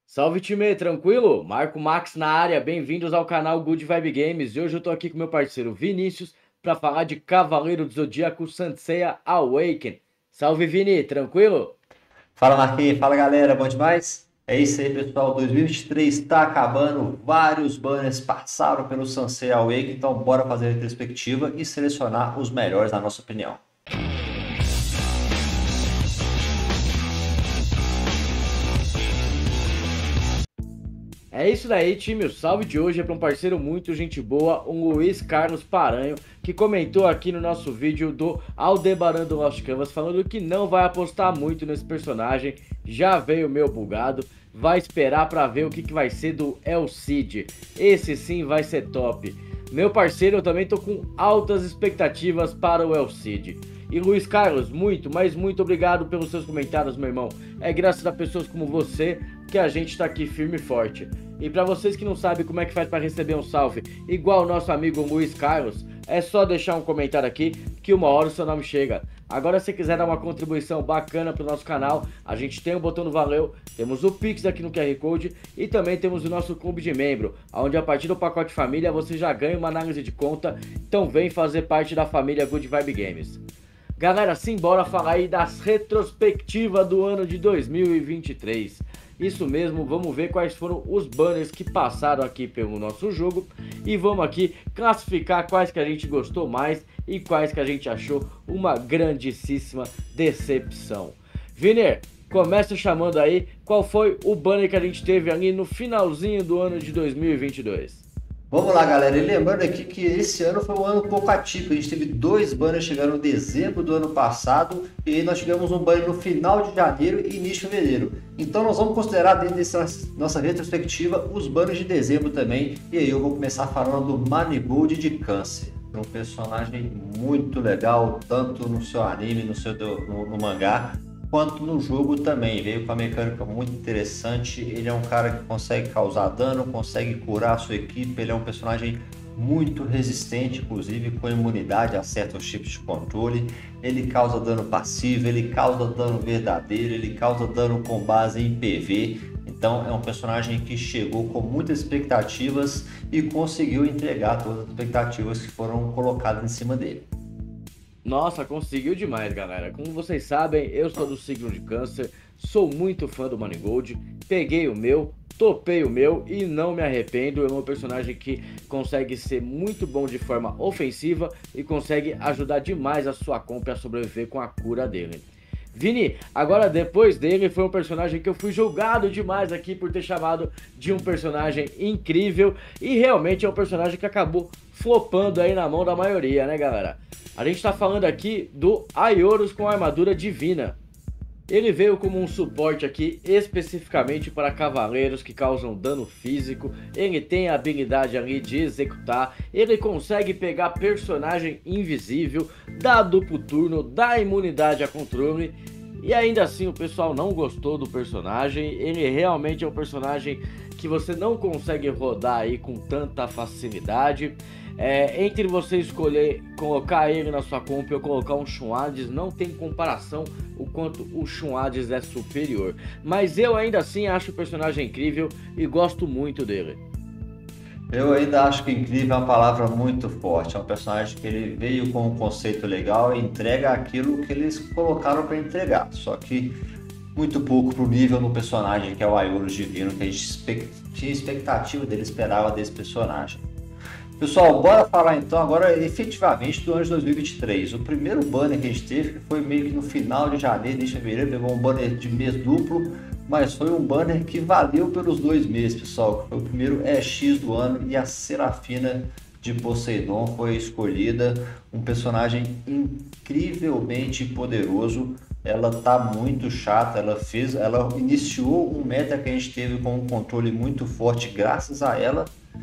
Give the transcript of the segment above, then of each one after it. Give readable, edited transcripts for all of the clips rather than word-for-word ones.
Salve time, tranquilo? Marco Max na área, bem-vindos ao canal Good Vibe Games. E hoje eu tô aqui com meu parceiro Vinícius para falar de Cavaleiro do Zodíaco Saint Seiya Awaken. Salve Vini, tranquilo? Fala Marquinhos, fala galera, bom demais? É isso aí pessoal, 2023 está acabando, vários banners passaram pelo Sansei Awake, então bora fazer a retrospectiva e selecionar os melhores na nossa opinião. É isso daí, time. O salve de hoje é para um parceiro muito gente boa, um Luiz Carlos Paranho, que comentou aqui no nosso vídeo do Aldebaran do Lost Canvas, falando que não vai apostar muito nesse personagem, já veio meio bugado, vai esperar para ver o que vai ser do El Cid. Esse sim vai ser top. Meu parceiro, eu também tô com altas expectativas para o El Cid. E Luiz Carlos, muito, mas muito obrigado pelos seus comentários, meu irmão. É graças a pessoas como você que a gente tá aqui firme e forte. E para vocês que não sabem como é que faz para receber um salve, igual o nosso amigo Luiz Carlos, é só deixar um comentário aqui que uma hora o seu nome chega. Agora, se quiser dar uma contribuição bacana pro nosso canal, a gente tem o botão do Valeu, temos o Pix aqui no QR Code e também temos o nosso clube de membro, onde a partir do pacote família você já ganha uma análise de conta, então vem fazer parte da família Good Vibe Games. Galera, simbora falar aí das retrospectivas do ano de 2023. Isso mesmo, vamos ver quais foram os banners que passaram aqui pelo nosso jogo e vamos aqui classificar quais que a gente gostou mais e quais que a gente achou uma grandíssima decepção. Viner, começa chamando aí qual foi o banner que a gente teve ali no finalzinho do ano de 2022. Vamos lá galera, e lembrando aqui que esse ano foi um ano um pouco atípico, a gente teve dois banners chegando em dezembro do ano passado e aí nós tivemos um banner no final de janeiro e início de fevereiro. Então nós vamos considerar dentro dessa nossa retrospectiva os banners de dezembro também e aí eu vou começar falando do Manigold de Câncer. Um personagem muito legal, tanto no seu anime, no mangá, quanto no jogo também. Veio com uma mecânica muito interessante. Ele é um cara que consegue causar dano, consegue curar a sua equipe. Ele é um personagem muito resistente, inclusive com imunidade a certos tipos de controle. Ele causa dano passivo, ele causa dano verdadeiro, ele causa dano com base em PV. Então é um personagem que chegou com muitas expectativas e conseguiu entregar todas as expectativas que foram colocadas em cima dele. Nossa, conseguiu demais, galera. Como vocês sabem, eu sou do signo de Câncer, sou muito fã do Manigold, peguei o meu, topei o meu e não me arrependo. É um personagem que consegue ser muito bom de forma ofensiva e consegue ajudar demais a sua comp a sobreviver com a cura dele. Vini, agora depois dele foi um personagem que eu fui julgado demais aqui por ter chamado de um personagem incrível e realmente é um personagem que acabou flopando aí na mão da maioria, né galera? A gente tá falando aqui do Aioros com armadura divina. Ele veio como um suporte aqui especificamente para cavaleiros que causam dano físico. Ele tem a habilidade ali de executar. Ele consegue pegar personagem invisível, dá duplo turno, dá imunidade a controle. E ainda assim o pessoal não gostou do personagem. Ele realmente é um personagem que você não consegue rodar aí com tanta facilidade. Entre você escolher colocar ele na sua comp ou colocar um Shun Hades, não tem comparação o quanto o Shun Hades é superior. Mas eu ainda assim acho o personagem incrível e gosto muito dele. Eu ainda acho que incrível é uma palavra muito forte. É um personagem que ele veio com um conceito legal e entrega aquilo que eles colocaram para entregar. Só que muito pouco pro nível no personagem que é o Aioros Divino, que a gente tinha expectativa dele, esperava desse personagem. Pessoal, bora falar então agora efetivamente do ano de 2023. O primeiro banner que a gente teve que foi meio que no final de janeiro, início de fevereiro, pegou um banner de mês duplo, mas foi um banner que valeu pelos 2 meses, pessoal. Foi o primeiro EX do ano e a Serafina de Poseidon foi escolhida, um personagem incrivelmente poderoso. Ela tá muito chata, ela iniciou um meta que a gente teve com um controle muito forte graças a ela.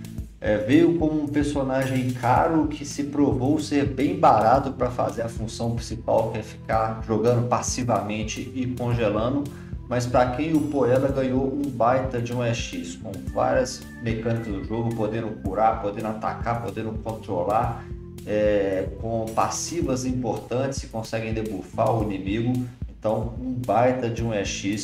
Veio como um personagem caro que se provou ser bem barato para fazer a função principal, que é ficar jogando passivamente e congelando, mas para quem upou ela ganhou um baita de um EX, com várias mecânicas do jogo, podendo curar, podendo atacar, podendo controlar, com passivas importantes que conseguem debuffar o inimigo. Então um baita de um EX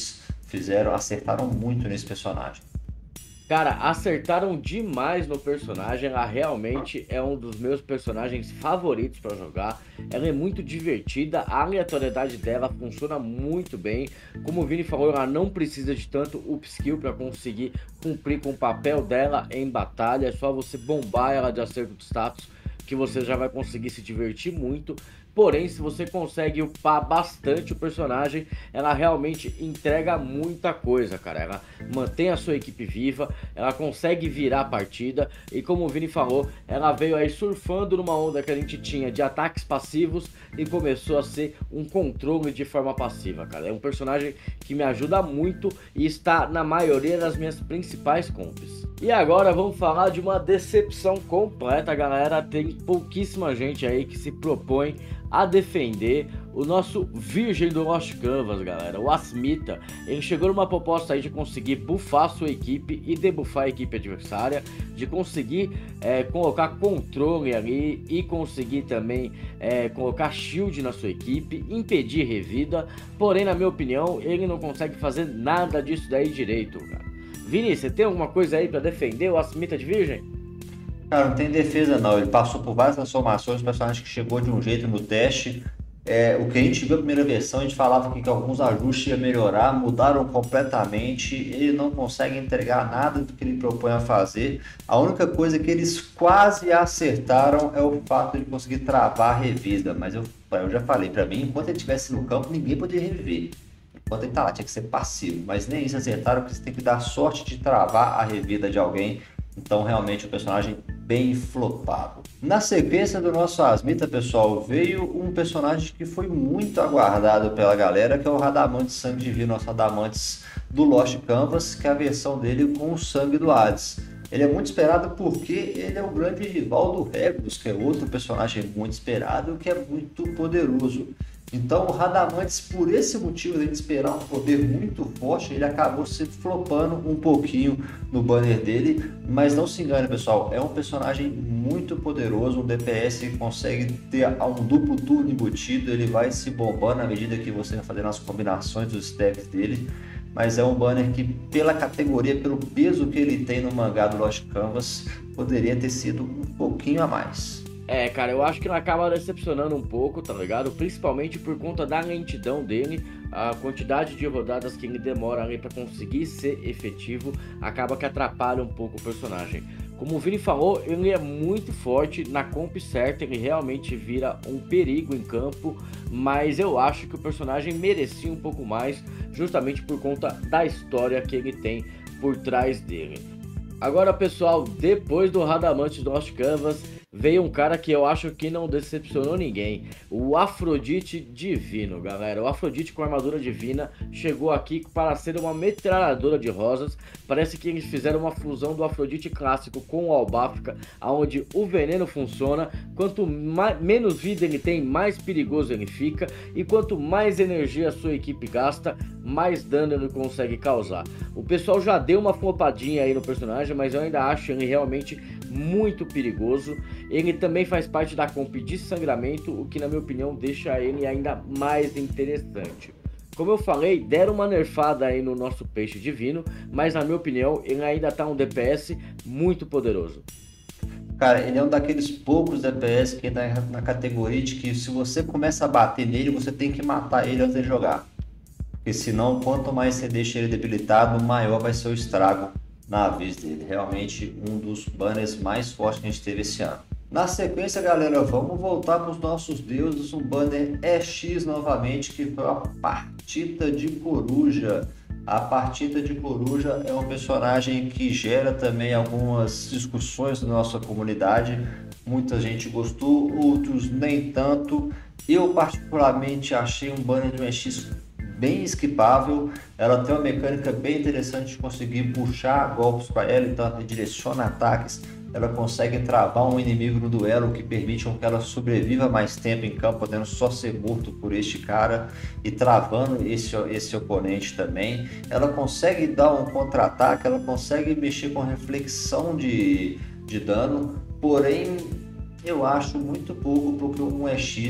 acertaram muito nesse personagem. Cara, acertaram demais no personagem. Ela realmente é um dos meus personagens favoritos para jogar. Ela é muito divertida, a aleatoriedade dela funciona muito bem. Como o Vini falou, ela não precisa de tanto upskill para conseguir cumprir com o papel dela em batalha. É só você bombar ela de acerto de status que você já vai conseguir se divertir muito. Porém, se você consegue upar bastante o personagem, ela realmente entrega muita coisa, cara. Ela mantém a sua equipe viva, ela consegue virar a partida. E como o Vini falou, ela veio aí surfando numa onda que a gente tinha de ataques passivos e começou a ser um controle de forma passiva, cara. É um personagem que me ajuda muito e está na maioria das minhas principais comps. E agora vamos falar de uma decepção completa, galera. Tem pouquíssima gente aí que se propõe a defender o nosso virgem do Lost Canvas, galera, o Asmita. Ele chegou numa proposta aí de conseguir buffar sua equipe e debuffar a equipe adversária, de conseguir colocar controle ali e conseguir também colocar shield na sua equipe, impedir revida. Porém, na minha opinião, ele não consegue fazer nada disso daí direito, cara. Vini, você tem alguma coisa aí pra defender o Asmita de virgem? Cara, não tem defesa não, ele passou por várias transformações, o personagem que chegou de um jeito no teste. O que a gente viu na primeira versão, a gente falava que alguns ajustes iam melhorar, mudaram completamente, ele não consegue entregar nada do que ele propõe a fazer. A única coisa que eles quase acertaram é o fato de conseguir travar a revida, mas eu já falei, para mim, enquanto ele estivesse no campo, ninguém poderia reviver. Enquanto ele tá lá, tinha que ser passivo, mas nem isso acertaram, porque você tem que dar sorte de travar a revida de alguém. Então, realmente, o personagem bem flopado. Na sequência do nosso Asmita, pessoal, veio um personagem que foi muito aguardado pela galera, que é o Radamantes Sangue Divino, nosso Radamantes do Lost Canvas, que é a versão dele com o sangue do Hades. Ele é muito esperado porque ele é o grande rival do Regulus, que é outro personagem muito esperado, que é muito poderoso. Então o Radamantes, por esse motivo de esperar um poder muito forte, ele acabou se flopando um pouquinho no banner dele, mas não se engane, pessoal, é um personagem muito poderoso, um DPS que consegue ter um duplo turno embutido, ele vai se bombando à medida que você vai fazendo as combinações dos steps dele, mas é um banner que, pela categoria, pelo peso que ele tem no mangá do Lost Canvas, poderia ter sido um pouquinho a mais. Cara, eu acho que ele acaba decepcionando um pouco, tá ligado? Principalmente por conta da lentidão dele, a quantidade de rodadas que ele demora ali pra conseguir ser efetivo, acaba que atrapalha um pouco o personagem. Como o Vini falou, ele é muito forte, na comp certa ele realmente vira um perigo em campo, mas eu acho que o personagem merecia um pouco mais, justamente por conta da história que ele tem por trás dele. Agora, pessoal, depois do Radamantes do Lost Canvas, veio um cara que eu acho que não decepcionou ninguém, o Afrodite Divino, galera. O Afrodite com armadura divina chegou aqui para ser uma metralhadora de rosas. Parece que eles fizeram uma fusão do Afrodite clássico com o Albáfica, onde o veneno funciona. Quanto menos vida ele tem, mais perigoso ele fica, e quanto mais energia a sua equipe gasta, mais dano ele consegue causar. O pessoal já deu uma flopadinha aí no personagem, mas eu ainda acho ele realmente muito perigoso. Ele também faz parte da comp de sangramento, o que na minha opinião deixa ele ainda mais interessante. Como eu falei, deram uma nerfada aí no nosso peixe divino, mas na minha opinião ele ainda tá um DPS muito poderoso. Cara, ele é um daqueles poucos DPS que entra na categoria de que se você começa a bater nele, você tem que matar ele antes de jogar. Porque senão, quanto mais você deixa ele debilitado, maior vai ser o estrago na vez dele. Realmente um dos banners mais fortes que a gente teve esse ano. Na sequência, galera, vamos voltar para os nossos deuses, um banner EX novamente, que foi a Partida de Coruja. A Partida de Coruja é um personagem que gera também algumas discussões na nossa comunidade. Muita gente gostou, outros nem tanto. Eu particularmente achei um banner de um EX bem esquipável. Ela tem uma mecânica bem interessante de conseguir puxar golpes para ela, então ela direciona ataques. Ela consegue travar um inimigo no duelo, que permite que ela sobreviva mais tempo em campo, podendo só ser morto por este cara e travando esse oponente também. Ela consegue dar um contra-ataque, ela consegue mexer com reflexão de dano, porém eu acho muito pouco porque um EX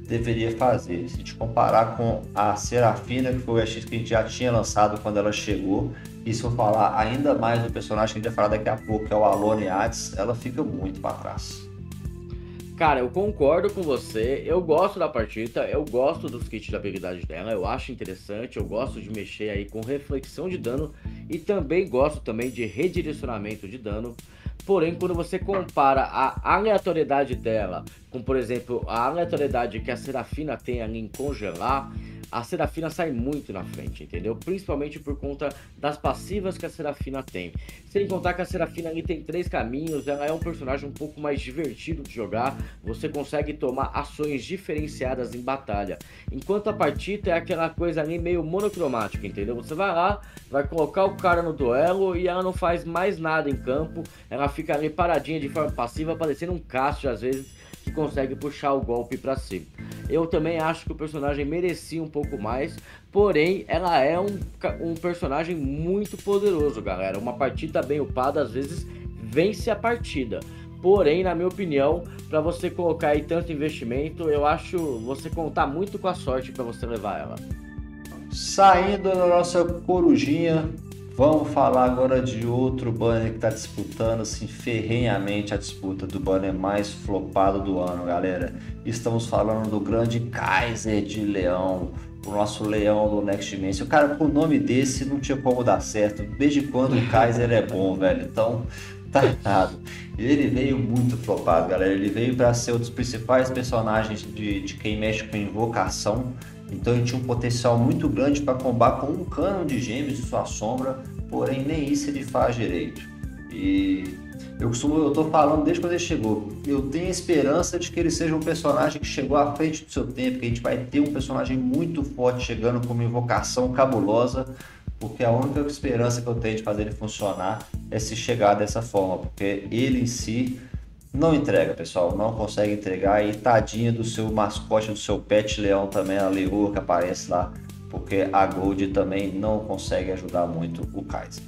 deveria fazer. Se a gente comparar com a Serafina, que foi o EX que a gente já tinha lançado quando ela chegou, e se eu falar ainda mais do personagem que a gente vai falar daqui a pouco, que é o Alone Hades, ela fica muito para trás. Cara, eu concordo com você, eu gosto da partida, eu gosto dos kits de habilidade dela, eu acho interessante, eu gosto de mexer aí com reflexão de dano e também gosto também de redirecionamento de dano. Porém, quando você compara a aleatoriedade dela com, por exemplo, a aleatoriedade que a Serafina tem ali em congelar, a Serafina sai muito na frente, entendeu? Principalmente por conta das passivas que a Serafina tem. Sem contar que a Serafina ali tem 3 caminhos, ela é um personagem um pouco mais divertido de jogar, você consegue tomar ações diferenciadas em batalha. Enquanto a partida é aquela coisa ali meio monocromática, entendeu? Você vai lá, vai colocar o cara no duelo e ela não faz mais nada em campo, ela fica ali paradinha de forma passiva, parecendo um Cassio às vezes, que consegue puxar o golpe pra cima. Eu também acho que o personagem merecia um pouco mais, porém ela é um personagem muito poderoso, galera. Uma partida bem upada às vezes vence a partida. Porém, na minha opinião, para você colocar aí tanto investimento, eu acho você contar muito com a sorte para você levar ela. Saindo da nossa corujinha, vamos falar agora de outro banner que está disputando assim, ferrenhamente a disputa do banner mais flopado do ano, galera. Estamos falando do grande Kaiser de Leão, o nosso leão do Next Dimension. Cara, com o nome desse não tinha como dar certo. Desde quando o Kaiser é bom, velho? Então, tá errado. Ele veio muito flopado, galera. Ele veio para ser um dos principais personagens de quem mexe com invocação. Então ele tinha um potencial muito grande para combar com um cano de gêmeos e sua sombra, porém nem isso ele faz direito. E eu tô falando desde quando ele chegou, eu tenho a esperança de que ele seja um personagem que chegou à frente do seu tempo, que a gente vai ter um personagem muito forte chegando com uma invocação cabulosa, porque a única esperança que eu tenho de fazer ele funcionar é se chegar dessa forma, porque ele em si não entrega, pessoal, não consegue entregar. E tadinha do seu mascote, do seu pet leão também, a leoa que aparece lá, porque a Gold também não consegue ajudar muito o Kaiser.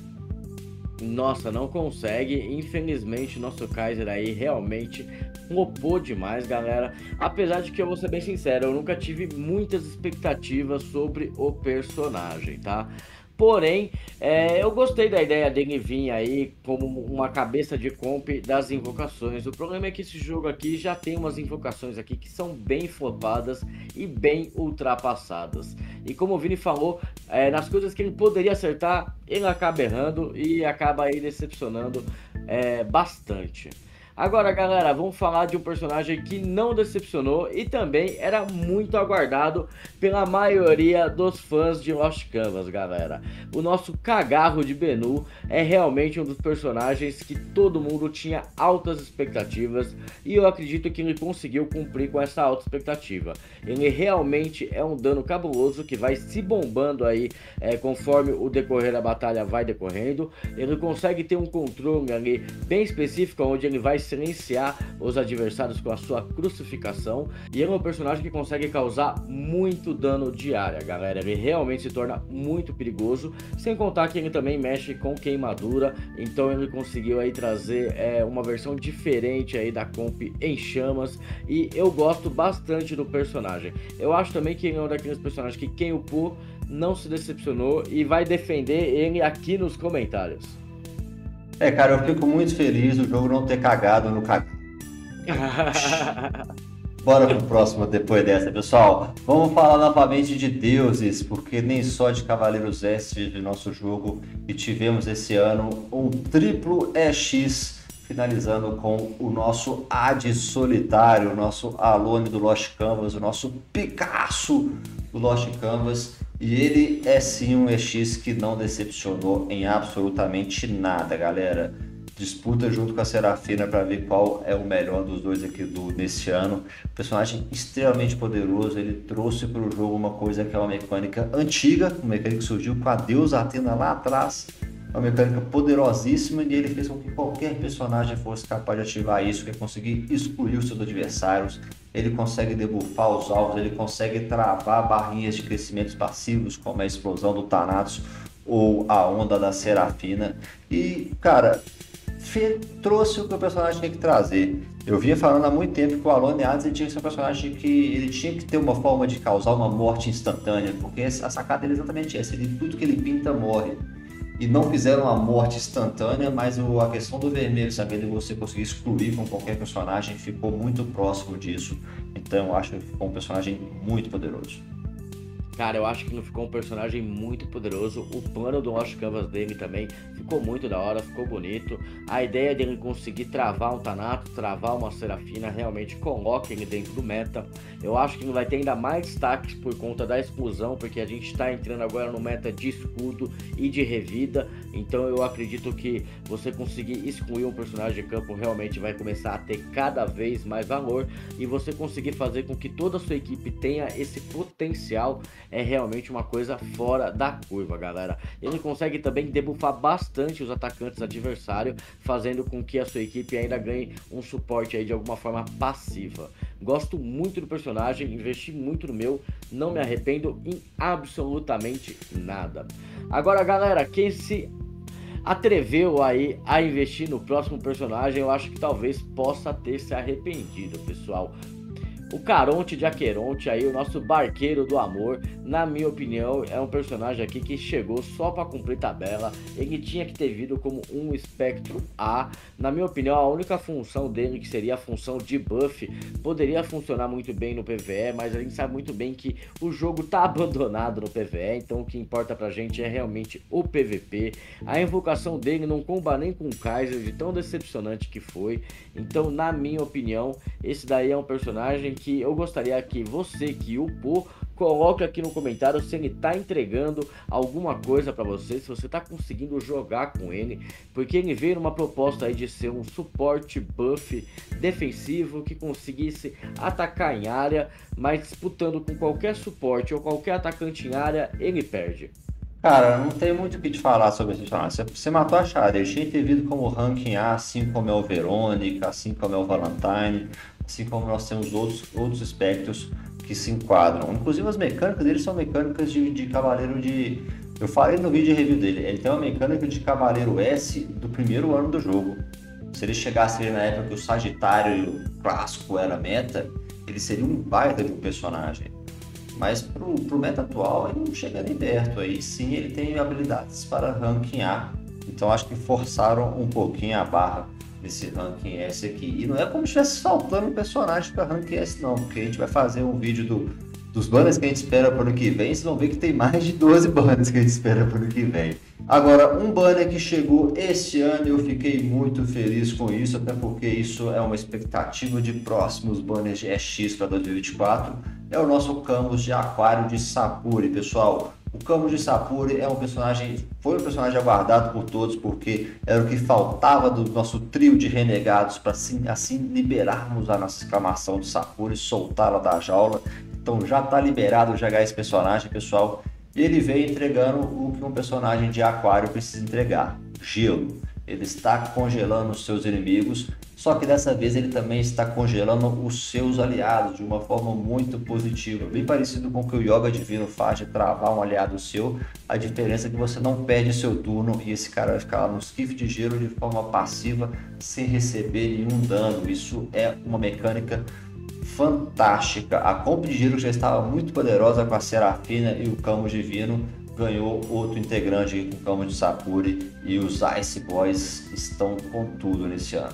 Nossa, não consegue. Infelizmente, nosso Kaiser aí realmente flopou demais, galera. Apesar de que eu vou ser bem sincero, eu nunca tive muitas expectativas sobre o personagem, tá? Porém, eu gostei da ideia dele vir aí como uma cabeça de comp das invocações. O problema é que esse jogo aqui já tem umas invocações aqui que são bem flopadas e bem ultrapassadas. E como o Vini falou, nas coisas que ele poderia acertar, ele acaba errando e acaba aí decepcionando bastante. Agora, galera, vamos falar de um personagem que não decepcionou e também era muito aguardado pela maioria dos fãs de Lost Canvas, galera. O nosso Cagarro de Benu é realmente um dos personagens que todo mundo tinha altas expectativas e eu acredito que ele conseguiu cumprir com essa alta expectativa. Ele realmente é um dano cabuloso que vai se bombando aí conforme o decorrer da batalha vai decorrendo. Ele consegue ter um controle ali bem específico onde ele vai silenciar os adversários com a sua crucificação, e ele é um personagem que consegue causar muito dano de área, galera. Ele realmente se torna muito perigoso, sem contar que ele também mexe com queimadura, então ele conseguiu aí trazer uma versão diferente aí da comp em chamas, e eu gosto bastante do personagem. Eu acho também que ele é um daqueles personagens que quem upou não se decepcionou e vai defender ele aqui nos comentários. Cara, eu fico muito feliz do jogo não ter cagado no cagado. Bora pro próximo depois dessa, pessoal. Vamos falar novamente de deuses, porque nem só de Cavaleiros S vive nosso jogo. E tivemos esse ano um triplo EX, finalizando com o nosso Hades solitário, o nosso Alone do Lost Canvas, o nosso Picasso do Lost Canvas. E ele é sim um EX que não decepcionou em absolutamente nada, galera. Disputa junto com a Serafina para ver qual é o melhor dos dois aqui nesse ano. Personagem extremamente poderoso, ele trouxe para o jogo uma coisa que é uma mecânica antiga, uma mecânica que surgiu com a deusa Athena lá atrás. Uma mecânica poderosíssima e ele fez com que qualquer personagem fosse capaz de ativar isso, que é conseguir excluir os seus adversários. Ele consegue debuffar os alvos, ele consegue travar barrinhas de crescimentos passivos, como a explosão do Thanatos ou a onda da Serafina. E, cara, trouxe o que o personagem tinha que trazer. Eu vinha falando há muito tempo que o Alone Hades ele tinha que ser um personagem que ele tinha que ter uma forma de causar uma morte instantânea, porque a sacada dele é exatamente essa, tudo que ele pinta morre. E não fizeram uma morte instantânea, mas a questão do vermelho, sabendo que você conseguir excluir com qualquer personagem, ficou muito próximo disso. Então eu acho que ficou um personagem muito poderoso. Cara, eu acho que não ficou um personagem muito poderoso. O plano do Lost Canvas dele também ficou muito da hora, ficou bonito. A ideia dele conseguir travar um Thanatos, travar uma Serafina, realmente coloca ele dentro do meta. Eu acho que ele vai ter ainda mais destaques por conta da exclusão, porque a gente está entrando agora no meta de escudo e de revida. Então eu acredito que você conseguir excluir um personagem de campo realmente vai começar a ter cada vez mais valor. E você conseguir fazer com que toda a sua equipe tenha esse potencial é realmente uma coisa fora da curva, galera. Ele consegue também debuffar bastante os atacantes adversários, fazendo com que a sua equipe ainda ganhe um suporte aí de alguma forma passiva. Gosto muito do personagem, investi muito no meu, não me arrependo em absolutamente nada. Agora, galera, quem se atreveu aí a investir no próximo personagem, eu acho que talvez possa ter se arrependido, pessoal. O Caronte de Aqueronte, aí, o nosso barqueiro do amor, na minha opinião, é um personagem aqui que chegou só para cumprir tabela. Ele tinha que ter vindo como um espectro A. Na minha opinião, a única função dele, que seria a função de buff, poderia funcionar muito bem no PvE, mas a gente sabe muito bem que o jogo tá abandonado no PvE, então o que importa pra gente é realmente o PvP. A invocação dele não comba nem com o Kaiser, de tão decepcionante que foi. Então, na minha opinião, esse daí é um personagem que eu gostaria que você que upou coloque aqui no comentário se ele tá entregando alguma coisa para você, se você tá conseguindo jogar com ele, porque ele veio numa proposta aí de ser um suporte buff defensivo que conseguisse atacar em área, mas disputando com qualquer suporte ou qualquer atacante em área, ele perde. Cara, não tem muito o que te falar sobre esse personagem. Você matou a charada. Ele tinha que ter vindo como ranking A, assim como é o Verônica, assim como é o Valentine, assim como nós temos outros espectros que se enquadram. Inclusive as mecânicas dele são mecânicas de cavaleiro de... Eu falei no vídeo de review dele, ele tem uma mecânica de cavaleiro S do primeiro ano do jogo. Se ele chegasse ali na época que o Sagitário clássico era meta, ele seria um baita de um personagem. Mas pro meta atual ele não chega nem perto. Aí sim ele tem habilidades para ranking A. Então acho que forçaram um pouquinho a barra nesse ranking S aqui. E não é como se estivesse faltando um personagem para ranking S não, porque a gente vai fazer um vídeo dos banners que a gente espera para o ano que vem. Vocês vão ver que tem mais de 12 banners que a gente espera para o ano que vem. Agora, um banner que chegou este ano e eu fiquei muito feliz com isso, até porque isso é uma expectativa de próximos banners de EX para 2024, é o nosso Camus de Aquário de Sapuri, pessoal. O Camus de Sapuri foi um personagem aguardado por todos, porque era o que faltava do nosso trio de renegados para assim liberarmos a nossa exclamação de Sapuri, soltá-la da jaula. Então já está liberado já esse personagem, pessoal. E ele veio entregando o que um personagem de Aquário precisa entregar: gelo. Ele está congelando os seus inimigos, só que dessa vez ele também está congelando os seus aliados de uma forma muito positiva, bem parecido com o que o Yoga Divino faz de travar um aliado seu. A diferença é que você não perde seu turno e esse cara vai ficar lá no esquife de gelo de forma passiva, sem receber nenhum dano. Isso é uma mecânica fantástica. A comp de gelo já estava muito poderosa com a Serafina e o Camus Divino, ganhou outro integrante com o Camus de Sapuri, e os Ice Boys estão com tudo nesse ano.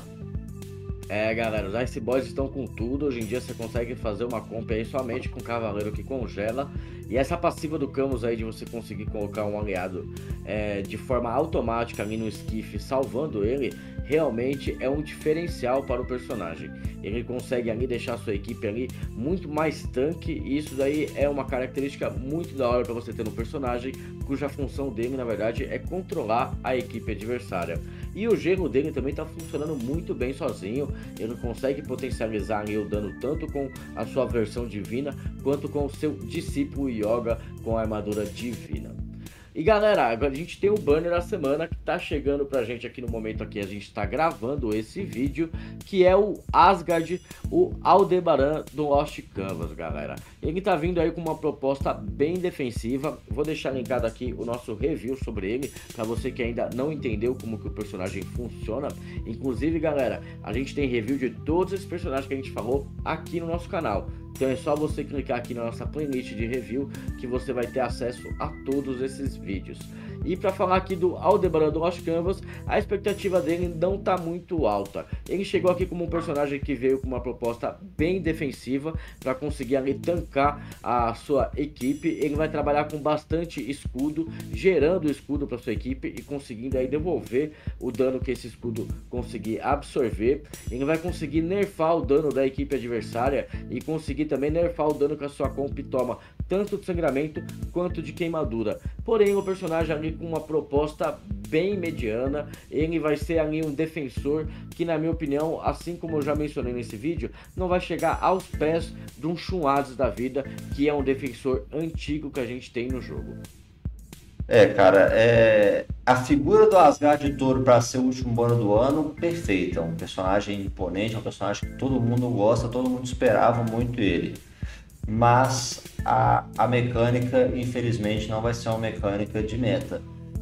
É, galera, os Ice Boys estão com tudo. Hoje em dia você consegue fazer uma comp aí somente com o Cavaleiro que congela. E essa passiva do Camus aí de você conseguir colocar um aliado de forma automática ali no esquife, salvando ele, realmente é um diferencial para o personagem. Ele consegue ali deixar a sua equipe ali muito mais tanque, e isso daí é uma característica muito da hora para você ter no personagem, cuja função dele na verdade é controlar a equipe adversária. E o gelo dele também está funcionando muito bem sozinho. Ele consegue potencializar ali o dano tanto com a sua versão divina quanto com o seu discípulo Yoga com a armadura divina. E galera, agora a gente tem o banner da semana que tá chegando pra gente aqui no momento aqui, a gente tá gravando esse vídeo, que é o Asgard, o Aldebaran do Lost Canvas, galera. Ele tá vindo aí com uma proposta bem defensiva, vou deixar linkado aqui o nosso review sobre ele, pra você que ainda não entendeu como que o personagem funciona. Inclusive, galera, a gente tem review de todos esses personagens que a gente falou aqui no nosso canal. Então é só você clicar aqui na nossa playlist de review que você vai ter acesso a todos esses vídeos. E para falar aqui do Aldebaran do Lost Canvas, a expectativa dele não tá muito alta. Ele chegou aqui como um personagem que veio com uma proposta bem defensiva para conseguir ali tancar a sua equipe. Ele vai trabalhar com bastante escudo, gerando escudo para sua equipe e conseguindo aí devolver o dano que esse escudo conseguir absorver. Ele vai conseguir nerfar o dano da equipe adversária e conseguir também nerfar o dano que a sua comp toma, tanto de sangramento quanto de queimadura. Porém, o personagem ali com uma proposta bem mediana, ele vai ser ali um defensor que, na minha opinião, assim como eu já mencionei nesse vídeo, não vai chegar aos pés de um Chunhades da vida, que é um defensor antigo que a gente tem no jogo. Cara, a figura do Asgard de Touro para ser o último banner do ano, perfeita. Um personagem imponente, um personagem que todo mundo gosta, todo mundo esperava muito ele. Mas a mecânica, infelizmente, não vai ser uma mecânica de meta.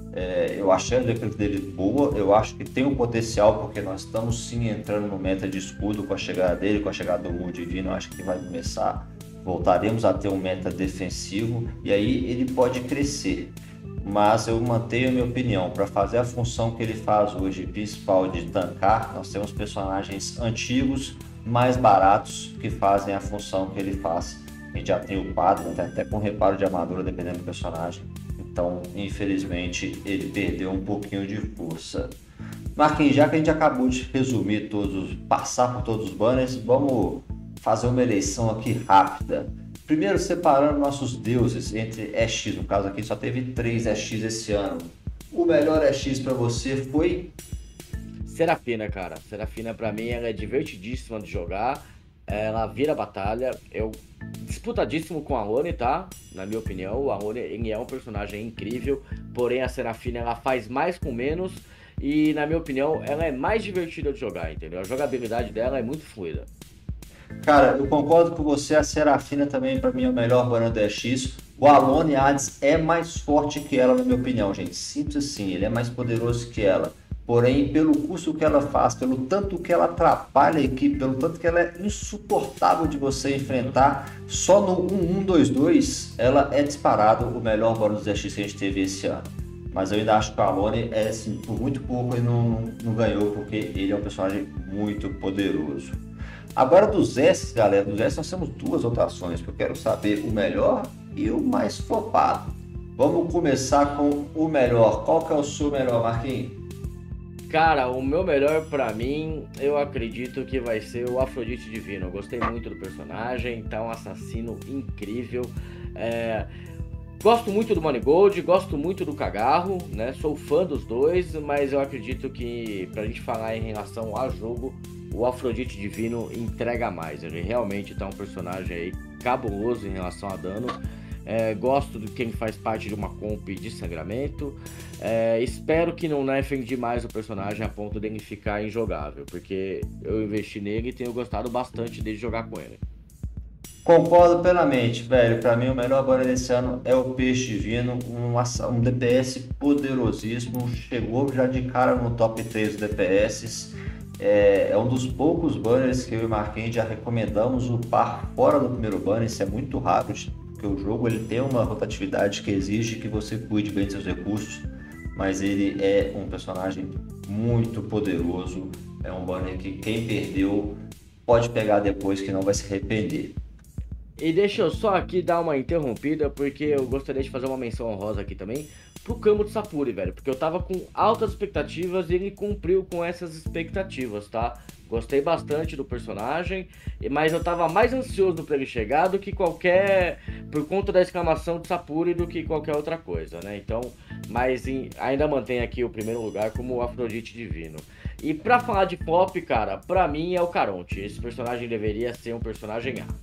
Eu achei a mecânica dele boa, eu acho que tem um potencial, porque nós estamos sim entrando no meta de escudo com a chegada dele, com a chegada do Mu Divino. Eu acho que vai começar, voltaremos a ter um meta defensivo, e aí ele pode crescer. Mas eu mantenho a minha opinião, para fazer a função que ele faz hoje, principal de tancar, nós temos personagens antigos, mais baratos, que fazem a função que ele faz. A gente já tem o quadro, até com reparo de armadura, dependendo do personagem. Então, infelizmente, ele perdeu um pouquinho de força. Marquinhos, já que a gente acabou de resumir todos, passar por todos os banners, vamos fazer uma eleição aqui rápida. Primeiro, separando nossos deuses entre EX, no caso aqui só teve 3 EX esse ano. O melhor EX para você foi? Serafina, cara. Serafina pra mim ela é divertidíssima de jogar, ela vira batalha, disputadíssimo com a Arlone, tá? Na minha opinião, o Arlone ele é um personagem incrível, porém a Serafina ela faz mais com menos e, na minha opinião, ela é mais divertida de jogar, entendeu? A jogabilidade dela é muito fluida. Cara, eu concordo com você, a Serafina também para mim é o melhor banner do EX. O Alone Hades é mais forte que ela, na minha opinião, gente. Simples assim, ele é mais poderoso que ela. Porém, pelo custo que ela faz, pelo tanto que ela atrapalha a equipe, pelo tanto que ela é insuportável de você enfrentar, só no 1122 ela é disparado o melhor banner dos EX que a gente teve esse ano. Mas eu ainda acho que o Alone, assim, por muito pouco ele não ganhou, porque ele é um personagem muito poderoso. Agora dos S, galera, dos S nós temos 2 votações, porque eu quero saber o melhor e o mais flopado. Vamos começar com o melhor. Qual que é o seu melhor, Marquinhos? Cara, o meu melhor pra mim, eu acredito que vai ser o Afrodite Divino. Eu gostei muito do personagem, tá um assassino incrível. Gosto muito do Manigold, gosto muito do Cagarro, né? Sou fã dos dois, mas eu acredito que pra gente falar em relação a jogo, o Afrodite Divino entrega mais. Ele realmente tá um personagem aí cabuloso em relação a dano. Gosto de quem faz parte de uma comp de sangramento. Espero que não nerfem demais o personagem a ponto dele ficar injogável, porque eu investi nele e tenho gostado bastante de jogar com ele. Concordo plenamente, velho. Para mim, o melhor banner desse ano é o Peixe Divino, um DPS poderosíssimo. Chegou já de cara no top 3 DPS. É um dos poucos banners que eu e o Marquinhos já recomendamos upar fora do primeiro banner. Isso é muito raro, porque o jogo ele tem uma rotatividade que exige que você cuide bem dos seus recursos, mas ele é um personagem muito poderoso. É um banner que quem perdeu pode pegar depois, que não vai se arrepender. E deixa eu só aqui dar uma interrompida, porque eu gostaria de fazer uma menção honrosa aqui também pro Campo de Sapuri, velho, porque eu tava com altas expectativas e ele cumpriu com essas expectativas, tá? Gostei bastante do personagem, mas eu tava mais ansioso pra ele chegar do que por conta da exclamação de Sapuri, do que qualquer outra coisa, né? Então, ainda mantém aqui o primeiro lugar como o Afrodite Divino. E pra falar de flop, cara, pra mim é o Caronte. Esse personagem deveria ser um personagem A.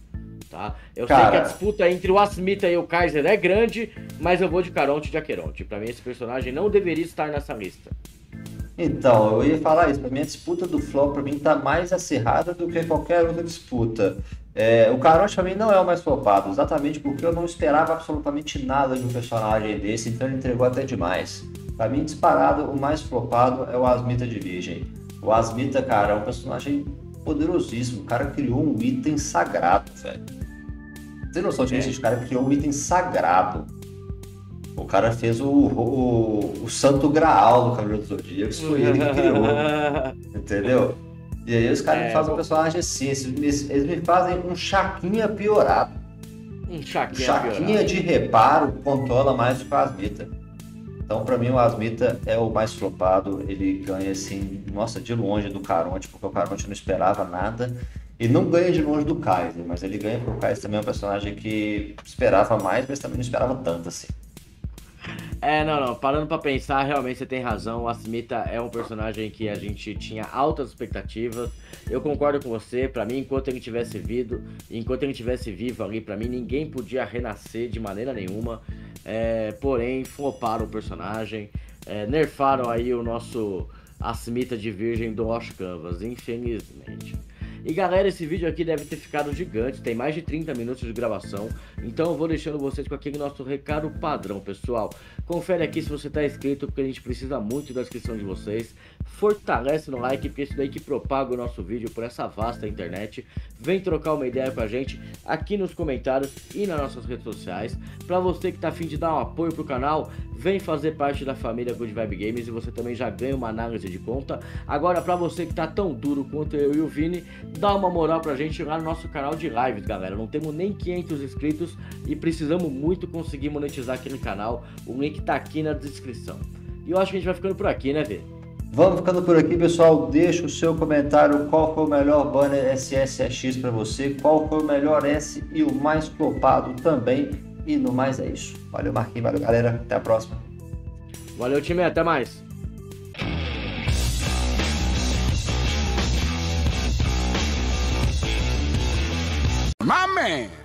tá? Eu sei que a disputa entre o Asmita e o Kaiser é grande, mas eu vou de Caronte de Aqueronte. Pra mim esse personagem não deveria estar nessa lista. Então, eu ia falar isso, pra mim a disputa do flop pra mim tá mais acirrada do que qualquer outra disputa. O Caronte pra mim não é o mais flopado, exatamente porque eu não esperava absolutamente nada de um personagem desse, então ele entregou até demais. Pra mim, disparado, o mais flopado é o Asmita de Virgem. O Asmita, cara, é um personagem poderosíssimo, o cara criou um item sagrado, velho. Você tem noção disso? O cara criou um item sagrado. O cara fez o Santo Graal do Cavaleiro do Zodíaco, isso foi ele que criou, entendeu? E aí os caras me fazem um personagem assim, eles me fazem um Chaquinha piorado. Um Chaquinha piorado. De reparo controla mais do que o Asmita. Então pra mim o Asmita é o mais flopado, ele ganha assim, nossa, de longe do Caronte, porque o Caronte não esperava nada. E não ganha de longe do Kaiser, mas ele ganha porque o Kaiser também é um personagem que esperava mais, mas também não esperava tanto assim. Não, parando pra pensar, realmente você tem razão, o Asmita é um personagem que a gente tinha altas expectativas, eu concordo com você, pra mim, enquanto ele tivesse vivo ali, pra mim, ninguém podia renascer de maneira nenhuma, porém, floparam o personagem, nerfaram aí o nosso Asmita de Virgem do Lost Canvas, infelizmente. E galera, esse vídeo aqui deve ter ficado gigante, tem mais de 30 minutos de gravação, então eu vou deixando vocês com aquele nosso recado padrão, pessoal. Confere aqui se você está inscrito, porque a gente precisa muito da inscrição de vocês. Fortalece no like, porque é isso daí que propaga o nosso vídeo por essa vasta internet. Vem trocar uma ideia com a gente aqui nos comentários e nas nossas redes sociais. Para você que está a fim de dar um apoio pro canal, vem fazer parte da família Good Vibe Games e você também já ganha uma análise de conta. Agora, para você que tá tão duro quanto eu e o Vini, dá uma moral pra gente lá no nosso canal de lives, galera. Não temos nem 500 inscritos e precisamos muito conseguir monetizar aqui no canal. O link tá aqui na descrição. E eu acho que a gente vai ficando por aqui, né, Vê? Vamos ficando por aqui, pessoal. Deixa o seu comentário, qual foi o melhor banner SSX para você, qual foi o melhor S e o mais flopado também. E no mais é isso. Valeu, Marquinhos, valeu, galera. Até a próxima. Valeu, time. Até mais. My man.